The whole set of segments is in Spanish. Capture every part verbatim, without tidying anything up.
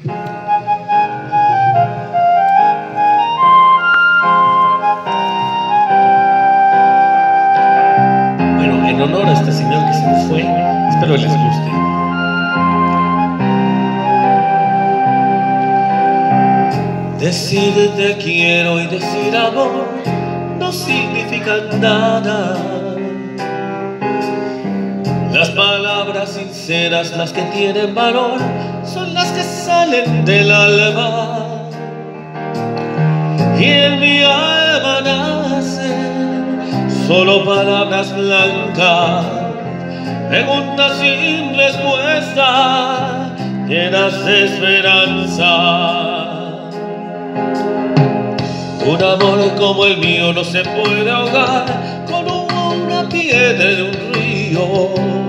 Bueno, en honor a este señor que se nos fue, espero les guste. Decir te quiero y decir amor no significan nada. Las palabras sinceras, las que tienen valor, son las que salen del alma. Y en mi alma nacen solo palabras blancas, preguntas sin respuesta, llenas de esperanza. Un amor como el mío no se puede ahogar con una piedra en un río.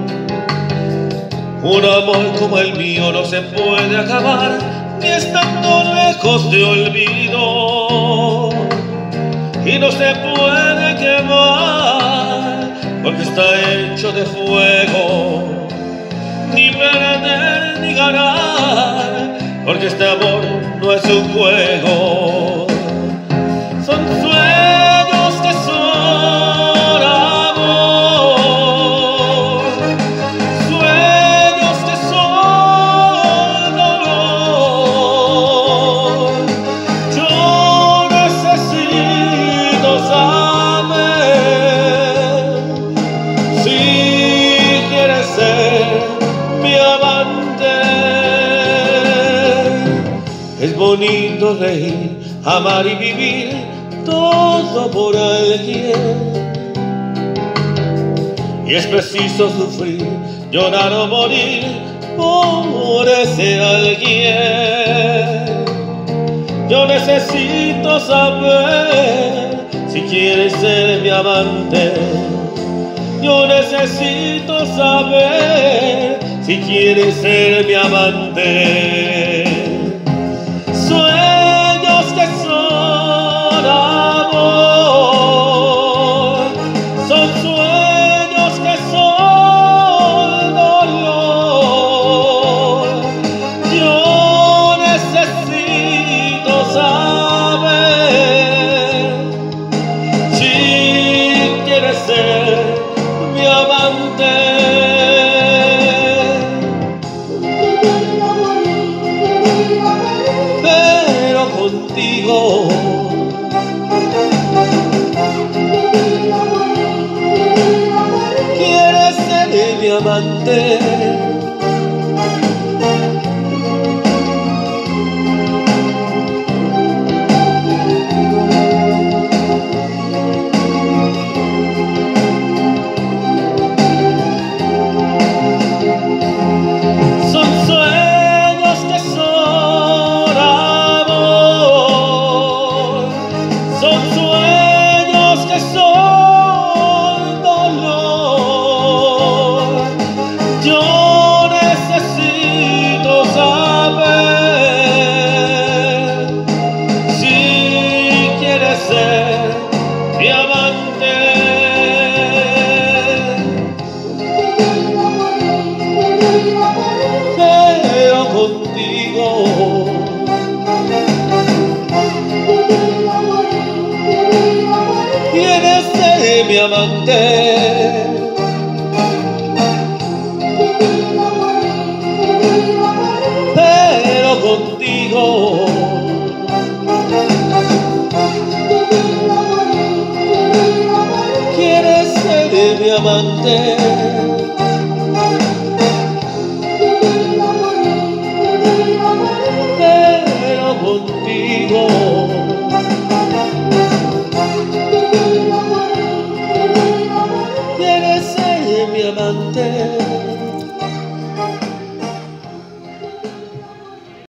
Un amor como el mío no se puede acabar ni estando lejos de olvido. Y no se puede quemar porque está hecho de fuego. Ni perder ni ganar porque este amor no es un juego. Son sueños que son amor, sueños que son dolor. Yo necesito saber si quieres ser mi amante. Es bonito reír, amar y vivir todo por alguien. Y es preciso sufrir, llorar o morir por ese alguien. Yo necesito saber si quieres ser mi amante. Yo necesito saber si quieres ser mi amante. Sueños que son amor, son sueños que son dolor. Yo necesito saber si quieres ser mi amante. Pero contigo quieres ser mi amante. Son sueños que son amor, son sueños que son dolor. Yo necesito saber si quieres ser mi amante. Pero contigo quieres ser mi amante. Pero contigo quieres ser mi amante. Pero contigo